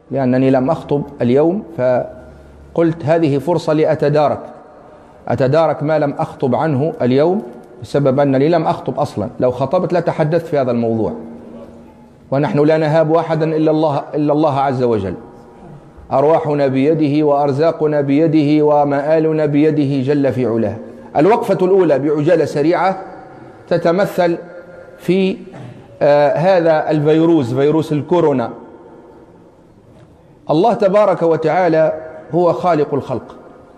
لأنني لم أخطب اليوم، فقلت هذه فرصة أتدارك ما لم أخطب عنه اليوم، بسبب أنني لم أخطب أصلا. لو خطبت لتحدثت في هذا الموضوع، ونحن لا نهاب أحدا إلا الله عز وجل. أرواحنا بيده وأرزاقنا بيده ومآلنا بيده جل في علاه. الوقفة الأولى بعجالة سريعة تتمثل في هذا الفيروس، فيروس الكورونا. الله تبارك وتعالى هو خالق الخلق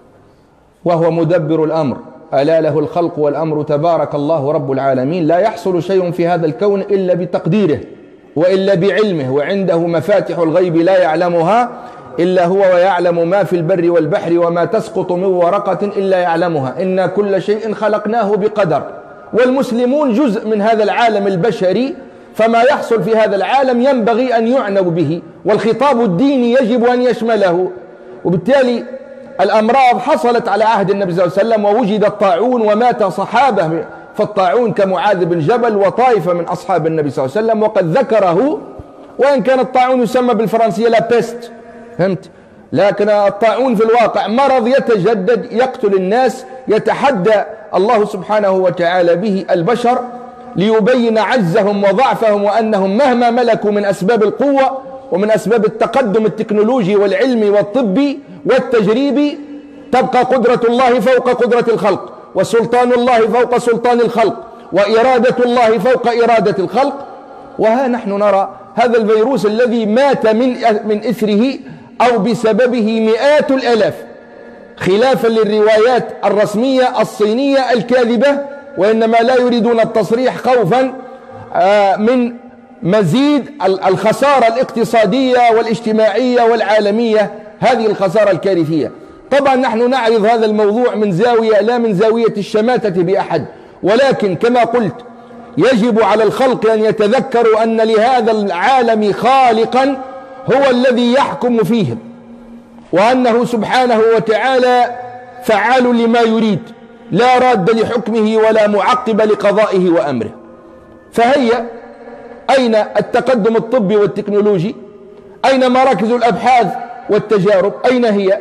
وهو مدبر الأمر، ألا له الخلق والأمر تبارك الله رب العالمين. لا يحصل شيء في هذا الكون إلا بتقديره وإلا بعلمه، وعنده مفاتح الغيب لا يعلمها إلا هو، ويعلم ما في البر والبحر وما تسقط من ورقة إلا يعلمها، إنا كل شيء خلقناه بقدر. والمسلمون جزء من هذا العالم البشري، فما يحصل في هذا العالم ينبغي أن يعنوا به، والخطاب الديني يجب أن يشمله. وبالتالي الأمراض حصلت على عهد النبي صلى الله عليه وسلم، ووجد الطاعون ومات صحابه فالطاعون كمعاذ بن جبل وطائفة من أصحاب النبي صلى الله عليه وسلم، وقد ذكره، وإن كان الطاعون يسمى بالفرنسية لا بيست، فهمت؟ لكن الطاعون في الواقع مرض يتجدد يقتل الناس، يتحدى الله سبحانه وتعالى به البشر ليبين عجزهم وضعفهم، وأنهم مهما ملكوا من أسباب القوة ومن أسباب التقدم التكنولوجي والعلمي والطبي والتجريبي، تبقى قدرة الله فوق قدرة الخلق، وسلطان الله فوق سلطان الخلق، وإرادة الله فوق إرادة الخلق. وها نحن نرى هذا الفيروس الذي مات من إثره أو بسببه مئات الآلاف، خلافا للروايات الرسمية الصينية الكاذبة، وإنما لا يريدون التصريح خوفا من مزيد الخسارة الاقتصادية والاجتماعية والعالمية، هذه الخسارة الكارثية. طبعا نحن نعرض هذا الموضوع من زاوية لا من زاوية الشماتة بأحد، ولكن كما قلت يجب على الخلق أن يتذكروا أن لهذا العالم خالقا هو الذي يحكم فيهم، وأنه سبحانه وتعالى فعال لما يريد، لا راد لحكمه ولا معقب لقضائه وأمره. فهيا، أين التقدم الطبي والتكنولوجي؟ أين مراكز الأبحاث والتجارب؟ أين هي؟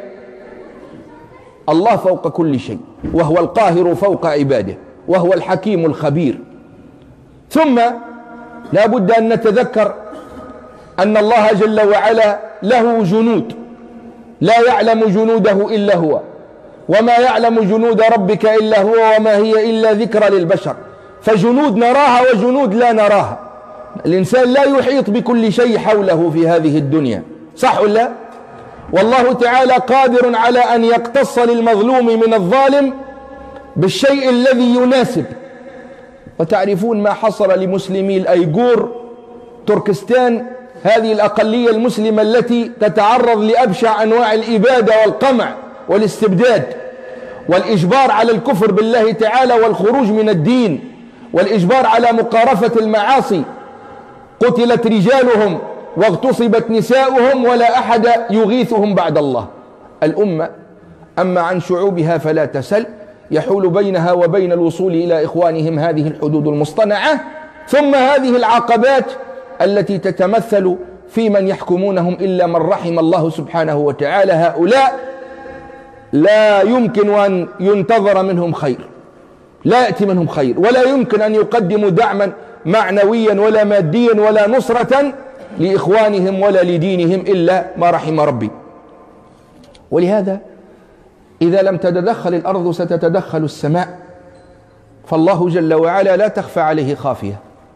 الله فوق كل شيء، وهو القاهر فوق عباده، وهو الحكيم الخبير. ثم لا بد أن نتذكر أن الله جل وعلا له جنود لا يعلم جنوده إلا هو، وما يعلم جنود ربك إلا هو، وما هي إلا ذكرى للبشر. فجنود نراها وجنود لا نراها. الإنسان لا يحيط بكل شيء حوله في هذه الدنيا، صح ولا؟ والله تعالى قادر على أن يقتص للمظلوم من الظالم بالشيء الذي يناسب. وتعرفون ما حصل لمسلمي الأيغور تركستان، هذه الأقلية المسلمة التي تتعرض لأبشع أنواع الإبادة والقمع والاستبداد والإجبار على الكفر بالله تعالى والخروج من الدين والإجبار على مقارفة المعاصي. قتلت رجالهم واغتصبت نساؤهم ولا أحد يغيثهم بعد الله. الأمة أما عن شعوبها فلا تسل، يحول بينها وبين الوصول إلى إخوانهم هذه الحدود المصطنعة، ثم هذه العقبات التي تتمثل في من يحكمونهم إلا من رحم الله سبحانه وتعالى. هؤلاء لا يمكن أن ينتظر منهم خير، لا يأتي منهم خير، ولا يمكن أن يقدموا دعما معنويا ولا ماديا ولا نصرة لإخوانهم ولا لدينهم إلا ما رحم ربي. ولهذا إذا لم تتدخل الأرض ستتدخل السماء، فالله جل وعلا لا تخفى عليه خافية.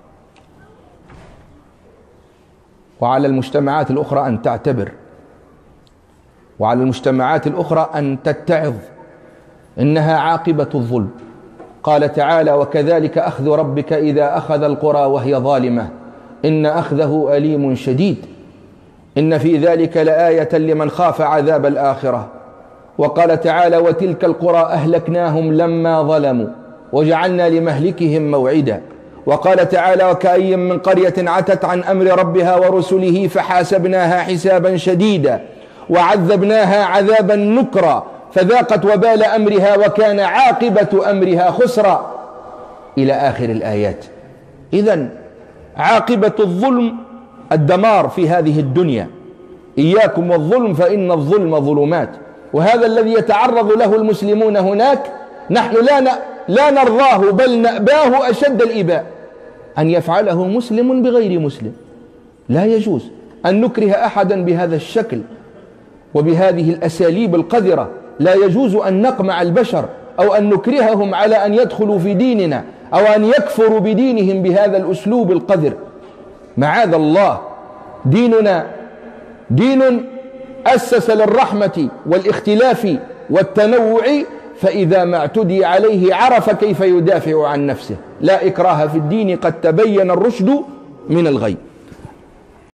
وعلى المجتمعات الأخرى أن تعتبر، وعلى المجتمعات الأخرى أن تتعظ، إنها عاقبة الظلم. قال تعالى: وكذلك أخذ ربك إذا أخذ القرى وهي ظالمة إن أخذه أليم شديد إن في ذلك لآية لمن خاف عذاب الآخرة. وقال تعالى: وتلك القرى أهلكناهم لما ظلموا وجعلنا لمهلكهم موعدا. وقال تعالى: وكأي من قرية عتت عن أمر ربها ورسله فحاسبناها حسابا شديدا وعذبناها عذابا نكرا فذاقت وبال أمرها وكان عاقبة أمرها خسرا، إلى آخر الآيات. إذن عاقبة الظلم الدمار في هذه الدنيا، إياكم والظلم فإن الظلم ظلمات. وهذا الذي يتعرض له المسلمون هناك نحن لا نرضاه بل نأباه أشد الإباء. أن يفعله مسلم بغير مسلم، لا يجوز أن نكره أحدا بهذا الشكل وبهذه الأساليب القذرة. لا يجوز أن نقمع البشر أو أن نكرههم على أن يدخلوا في ديننا أو أن يكفروا بدينهم بهذا الأسلوب القذر. معاذ الله، ديننا دين أسس للرحمة والاختلاف والتنوع، فإذا ما اعتدي عليه عرف كيف يدافع عن نفسه. لا إكراه في الدين، قد تبين الرشد من الغي.